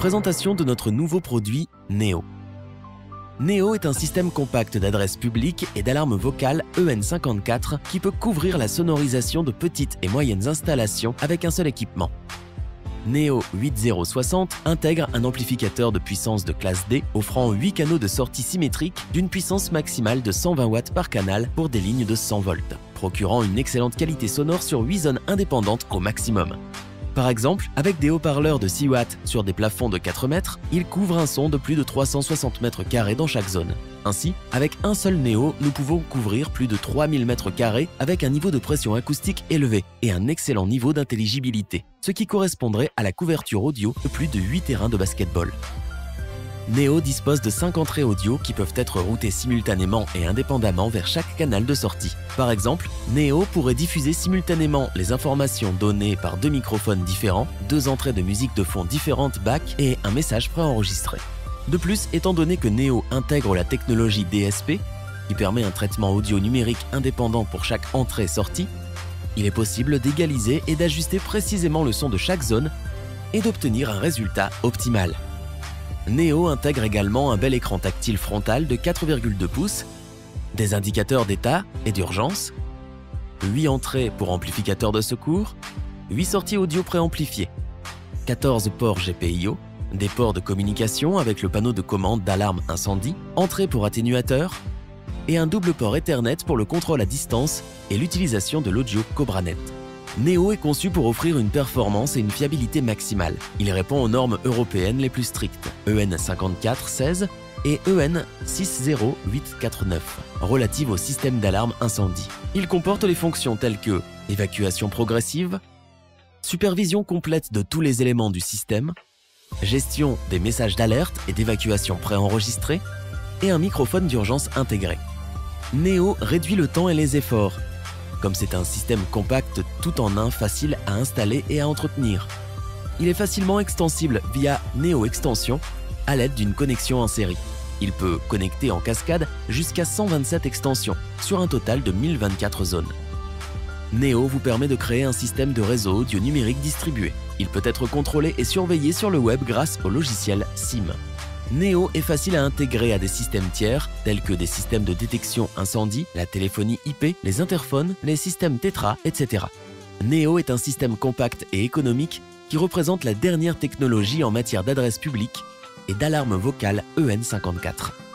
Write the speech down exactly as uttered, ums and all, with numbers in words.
Présentation de notre nouveau produit Neo. Neo est un système compact d'adresse publique et d'alarme vocale E N cinquante-quatre qui peut couvrir la sonorisation de petites et moyennes installations avec un seul équipement. Neo huit zéro soixante intègre un amplificateur de puissance de classe D offrant huit canaux de sortie symétriques d'une puissance maximale de cent vingt watts par canal pour des lignes de cent volts, procurant une excellente qualité sonore sur huit zones indépendantes au maximum. Par exemple, avec des haut-parleurs de six watts sur des plafonds de quatre mètres, il couvre un son de plus de trois cent soixante mètres carrés dans chaque zone. Ainsi, avec un seul Neo, nous pouvons couvrir plus de trois mille mètres carrés avec un niveau de pression acoustique élevé et un excellent niveau d'intelligibilité, ce qui correspondrait à la couverture audio de plus de huit terrains de basketball. Neo dispose de cinq entrées audio qui peuvent être routées simultanément et indépendamment vers chaque canal de sortie. Par exemple, Neo pourrait diffuser simultanément les informations données par deux microphones différents, deux entrées de musique de fond différentes back et un message préenregistré. De plus, étant donné que Neo intègre la technologie D S P, qui permet un traitement audio numérique indépendant pour chaque entrée-sortie, il est possible d'égaliser et d'ajuster précisément le son de chaque zone et d'obtenir un résultat optimal. Neo intègre également un bel écran tactile frontal de quatre virgule deux pouces, des indicateurs d'état et d'urgence, huit entrées pour amplificateur de secours, huit sorties audio préamplifiées, quatorze ports G P I O, des ports de communication avec le panneau de commande d'alarme incendie, entrée pour atténuateur et un double port Ethernet pour le contrôle à distance et l'utilisation de l'audio CobraNet. Neo est conçu pour offrir une performance et une fiabilité maximale. Il répond aux normes européennes les plus strictes, E N cinquante-quatre seize et E N six zéro huit quatre neuf, relatives au système d'alarme incendie. Il comporte les fonctions telles que évacuation progressive, supervision complète de tous les éléments du système, gestion des messages d'alerte et d'évacuation préenregistrés et un microphone d'urgence intégré. Neo réduit le temps et les efforts, comme c'est un système compact tout en un facile à installer et à entretenir. Il est facilement extensible via Neo Extension à l'aide d'une connexion en série. Il peut connecter en cascade jusqu'à cent vingt-sept extensions sur un total de mille vingt-quatre zones. Neo vous permet de créer un système de réseau audio numérique distribué. Il peut être contrôlé et surveillé sur le web grâce au logiciel S I M. Neo est facile à intégrer à des systèmes tiers tels que des systèmes de détection incendie, la téléphonie I P, les interphones, les systèmes Tetra, et cetera. Neo est un système compact et économique qui représente la dernière technologie en matière d'adresse publique et d'alarme vocale E N cinquante-quatre.